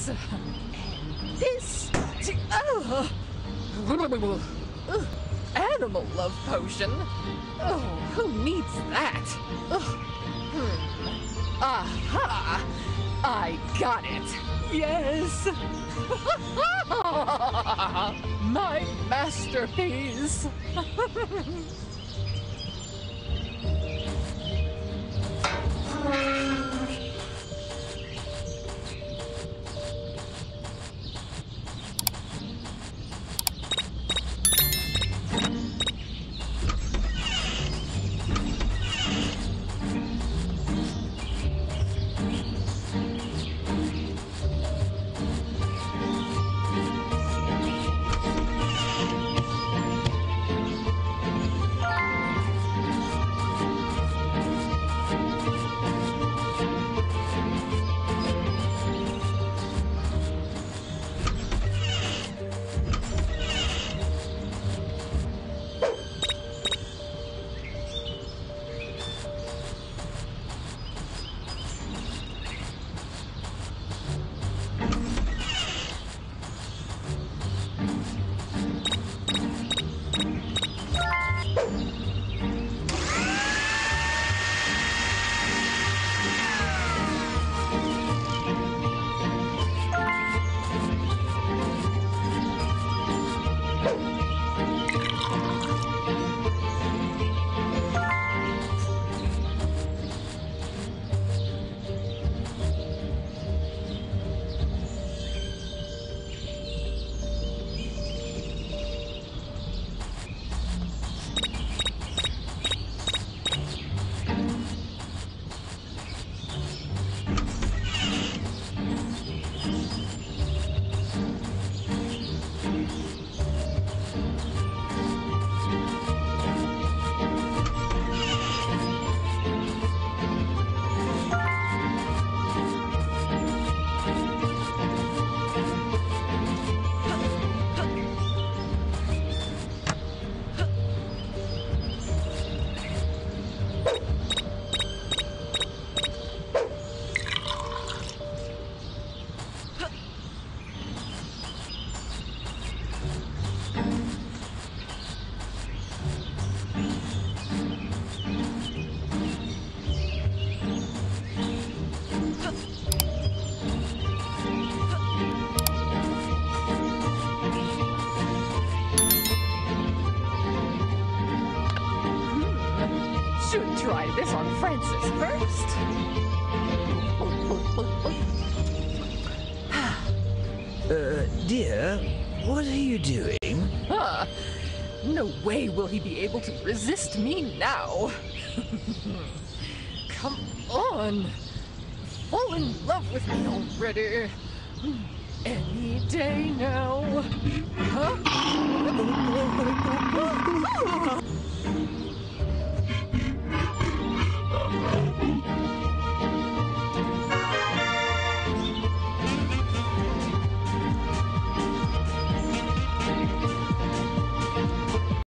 this, and this. Animal love potion. Oh, who needs that? Aha! I got it. Yes. My masterpiece. Should try this on Francis first. Dear, what are you doing? No way will he be able to resist me now. Come on. Fall in love with me already. Any day now. Huh?